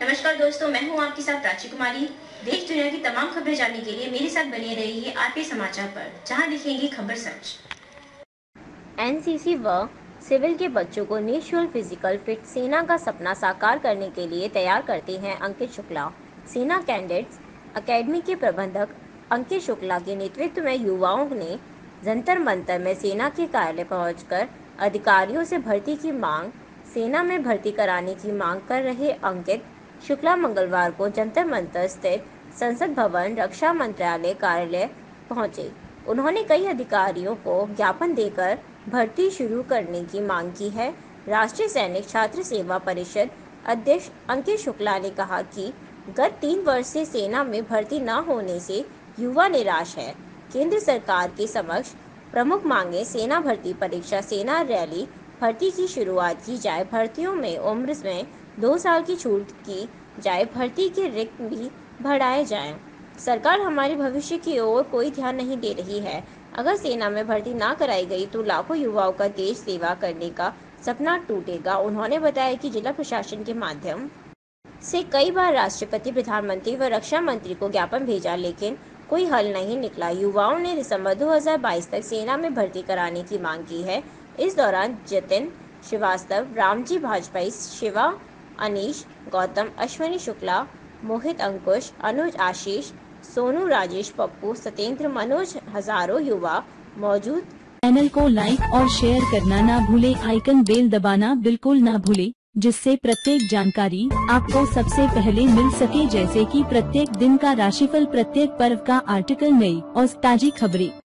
नमस्कार दोस्तों, मैं हूं आपके साथ प्राची कुमारी। देश दुनिया की तमाम खबरें जानने के लिए मेरे साथ बने रहिए आरपी समाचार पर, जहां दिखेंगी खबर सच। एनसीसी व सिविल के बच्चों को निःशुल्क फिजिकल फिट सेना का सपना साकार करने के लिए तैयार करते हैं अंकित शुक्ला। सेना कैडेट्स अकेडमी के प्रबंधक अंकित शुक्ला के नेतृत्व में युवाओं ने जंतर मंतर में सेना के कार्यालय पहुंचकर अधिकारियों से भर्ती की मांग सेना में भर्ती कराने की मांग कर रहे अंकित शुक्ला मंगलवार को जंतर मंतर स्थित संसद भवन रक्षा मंत्रालय कार्यालय पहुंचे। उन्होंने कई अधिकारियों को ज्ञापन देकर भर्ती शुरू करने की मांग की है। राष्ट्रीय सैनिक छात्र सेवा परिषद अध्यक्ष अंकित शुक्ला ने कहा कि गत 3 वर्ष से सेना में भर्ती न होने से युवा निराश है। केंद्र सरकार के समक्ष प्रमुख मांगे सेना भर्ती परीक्षा, सेना रैली, भर्ती की शुरुआत की जाए, भर्तियों में उम्र में 2 साल की छूट की जाए, भर्ती के रिक्त भी बढ़ाए जाएं। सरकार हमारे भविष्य की ओर कोई ध्यान नहीं दे रही है। अगर सेना में भर्ती ना कराई गई तो लाखों युवाओं का देश सेवा करने का सपना टूटेगा। उन्होंने बताया कि जिला प्रशासन के माध्यम से कई बार राष्ट्रपति, प्रधानमंत्री व रक्षा मंत्री को ज्ञापन भेजा, लेकिन कोई हल नहीं निकला। युवाओं ने दिसंबर 2022 तक सेना में भर्ती कराने की मांग की है। इस दौरान जतिन श्रीवास्तव, रामजी भाजपाई, शिवा, अनीश, गौतम, अश्विनी शुक्ला, मोहित, अंकुश, अनुज, आशीष, सोनू, राजेश, पप्पू, सत्येंद्र, मनोज, हजारों युवा मौजूद। चैनल को लाइक और शेयर करना ना भूले, आइकन बेल दबाना बिल्कुल ना भूले, जिससे प्रत्येक जानकारी आपको सबसे पहले मिल सके, जैसे कि प्रत्येक दिन का राशिफल, प्रत्येक पर्व का आर्टिकल, नई और ताजी खबरें।